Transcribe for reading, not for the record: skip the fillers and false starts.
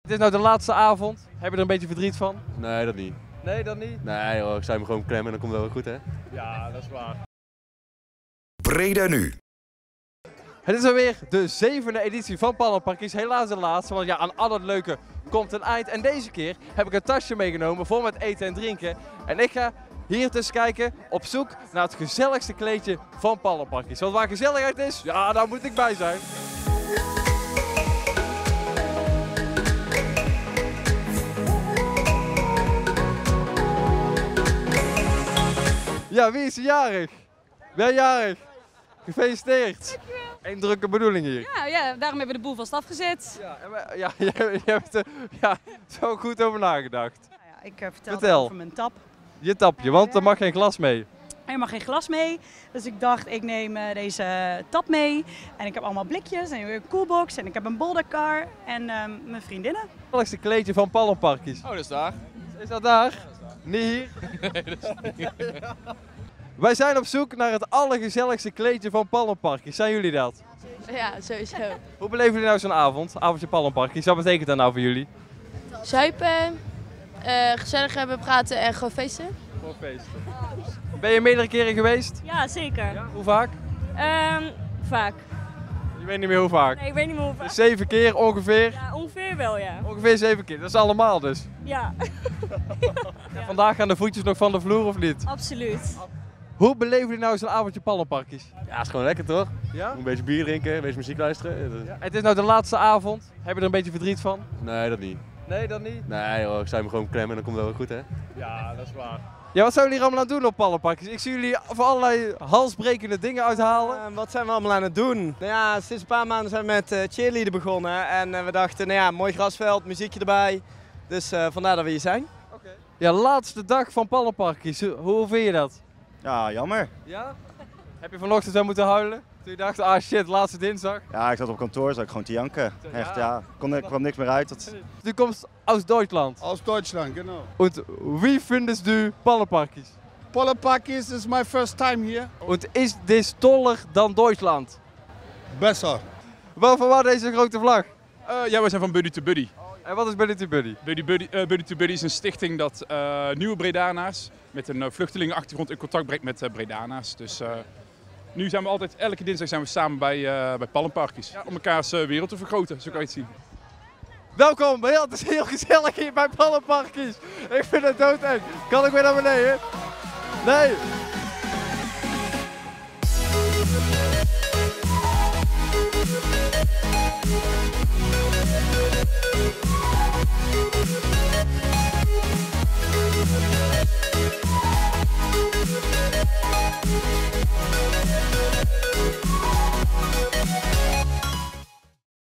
Het is nou de laatste avond. Heb je er een beetje verdriet van? Nee, dat niet. Nee, dat niet? Nee hoor, ik zou me gewoon klemmen en dan komt het wel goed hè. Ja, dat is waar. Breda nu. Het is alweer de 7e editie van Pallenparkies. Helaas de laatste, want ja, aan al het leuke komt een eind. En deze keer heb ik een tasje meegenomen vol met eten en drinken. En ik ga hier dus kijken op zoek naar het gezelligste kleedje van Pallenparkies. Want waar gezelligheid is, ja, daar moet ik bij zijn. Ja, wie is er jarig? Ben jij jarig? Gefeliciteerd. Eén drukke bedoeling hier. Ja, daarom hebben we de boel vast afgezet. Ja, je hebt er zo goed over nagedacht. Ik vertel Vertel. over mijn tap. Je tapje, want er mag geen glas mee. Er mag geen glas mee, dus ik dacht ik neem deze tap mee. En ik heb allemaal blikjes en een koelbox en ik heb een bolderkar en mijn vriendinnen. Het gezelligste kleedje van Pallenparkies. Oh, dat is daar. Is dat daar? Niet hier? Nee, dat is niet. Wij zijn op zoek naar het allergezelligste kleedje van Pallenparkies. Zijn jullie dat? Ja, sowieso. Hoe beleven jullie nou zo'n avond? Avondje Pallenparkies. Wat betekent dat nou voor jullie? Zuipen, gezellig hebben, praten en gewoon feesten. Voor feesten. Ben je meerdere keren geweest? Ja, zeker. Ja, hoe vaak? Vaak. Je weet niet meer hoe vaak. Nee, ik weet niet meer hoe vaak. Dus 7 keer ongeveer? Ja, ongeveer wel, ja. Ongeveer 7 keer. Dat is allemaal dus. Ja, Vandaag gaan de voetjes nog van de vloer of niet? absoluut. Hoe beleven jullie nou zo'n avondje Pallenparkies? Ja, het is gewoon lekker toch? Ja? Een beetje bier drinken, een beetje muziek luisteren. Ja, het is nou de laatste avond. Heb je er een beetje verdriet van? Nee, dat niet. Nee, dat niet? Nee hoor, ik zou me gewoon klemmen en dan komt het wel goed hè. Ja, dat is waar. Ja, wat zijn jullie hier allemaal aan het doen op Pallenparkies? Ik zie jullie voor allerlei halsbrekende dingen uithalen. Wat zijn we allemaal aan het doen? Nou ja, sinds een paar maanden zijn we met cheerleaden begonnen. En we dachten, nou ja, mooi grasveld, muziekje erbij. Dus vandaar dat we hier zijn. Ja, laatste dag van Pallenparkies. Hoe vind je dat? Ja, jammer. Ja? Heb je vanochtend zo moeten huilen? Toen je dacht, ah shit, laatste dinsdag. Ja, ik zat op kantoor, zat ik gewoon te janken. Echt, ja. Kwam niks meer uit. Du kommst aus Deutschland. Aus Deutschland, genau. Und wie findest du Pallenparkies? Pallenparkies is my first time here. Und ist dit toller dan Deutschland? Besser. Waarvan waar deze grote vlag? Ja, we zijn van Buddy to Buddy. En wat is Buddy to Buddy? Buddy to Buddy is een stichting dat nieuwe Bredanaars met een vluchtelingenachtergrond in contact brengt met Bredanaars. Dus nu zijn we altijd, elke dinsdag zijn we samen bij Pallenparkies. Ja, om elkaars wereld te vergroten, zo kan je het zien. Welkom, het is heel gezellig hier bij Pallenparkies. Ik vind het doodeng. Kan ik weer naar beneden? Nee.